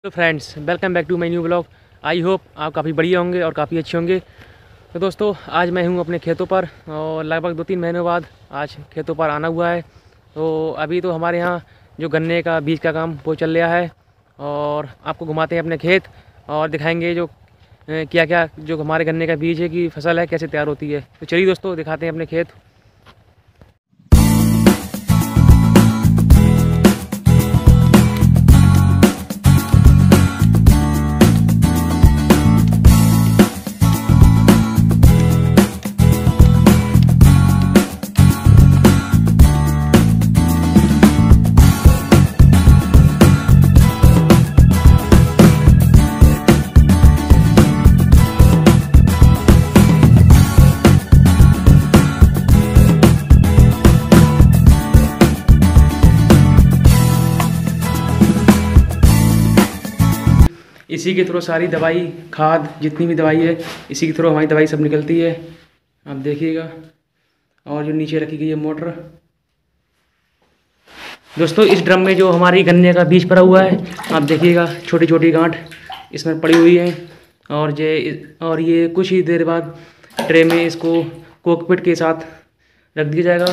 तो friends, welcome back to my new blog. I hope आप काफ़ी बढ़िया होंगे और काफ़ी अच्छे होंगे। तो दोस्तों, आज मैं हूँ अपने खेतों पर और लगभग 2-3 महीनों बाद आज खेतों पर आना हुआ है। तो अभी तो हमारे यहाँ जो गन्ने का बीज का काम वो चल रहा है और आपको घुमाते हैं अपने खेत और दिखाएंगे जो क्या क्या जो हमारे गन्ने का बीज है की फसल है कैसे तैयार होती है। तो चलिए दोस्तों, दिखाते हैं अपने खेत। इसी के थ्रू सारी दवाई खाद जितनी भी दवाई है इसी के थ्रू हमारी दवाई सब निकलती है, आप देखिएगा। और जो नीचे रखी गई है मोटर। दोस्तों, इस ड्रम में जो हमारी गन्ने का बीज पड़ा हुआ है आप देखिएगा, छोटी छोटी गांठ इसमें पड़ी हुई है। और ये कुछ ही देर बाद ट्रे में इसको कोकपिट के साथ रख दिया जाएगा।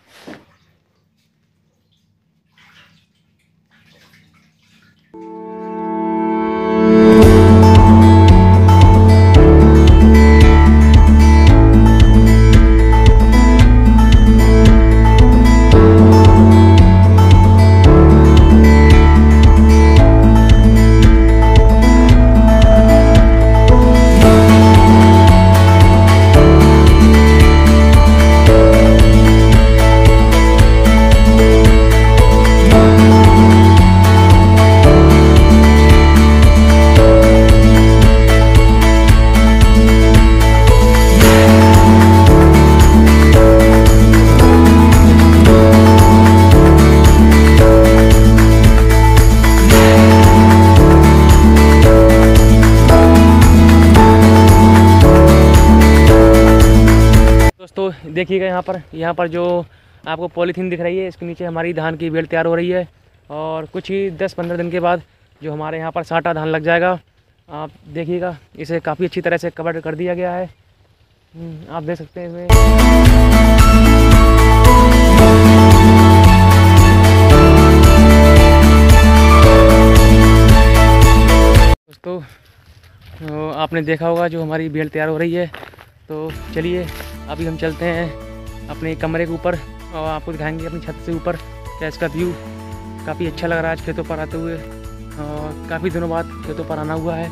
दोस्तों देखिएगा, यहाँ पर जो आपको पॉलीथीन दिख रही है इसके नीचे हमारी धान की बेल तैयार हो रही है और कुछ ही 10-15 दिन के बाद जो हमारे यहाँ पर साटा धान लग जाएगा। आप देखिएगा, इसे काफ़ी अच्छी तरह से कवर कर दिया गया है। आप देख सकते हैं इसमें। दोस्तों, आपने देखा होगा जो हमारी बेल तैयार हो रही है। तो चलिए अभी हम चलते हैं अपने कमरे के ऊपर और आपको दिखाएंगे अपनी छत से ऊपर क्या इसका व्यू काफ़ी अच्छा लग रहा है आज खेतों पर आते हुए। और काफ़ी दिनों बाद खेतों पर आना हुआ है।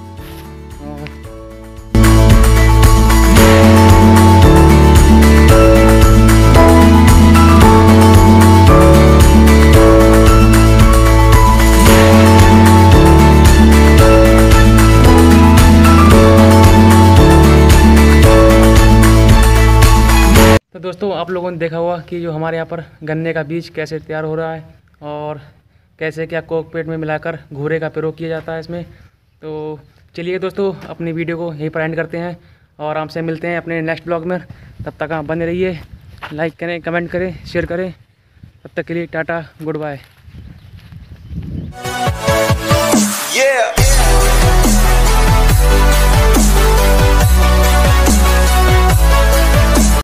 तो दोस्तों, आप लोगों ने देखा होगा कि जो हमारे यहाँ पर गन्ने का बीज कैसे तैयार हो रहा है और कैसे क्या कोकपेट में मिलाकर घूरे का प्रयोग किया जाता है इसमें। तो चलिए दोस्तों, अपनी वीडियो को यहीं पर एंड करते हैं और आपसे मिलते हैं अपने नेक्स्ट ब्लॉग में। तब तक आप बने रहिए, लाइक करें, कमेंट करें, शेयर करें। तब तक के लिए टाटा, गुड बाय।